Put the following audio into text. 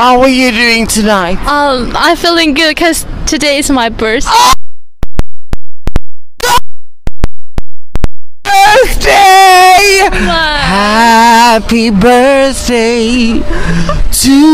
How are you doing tonight? I'm feeling good because today is my birthday. Birthday! Wow. Happy birthday to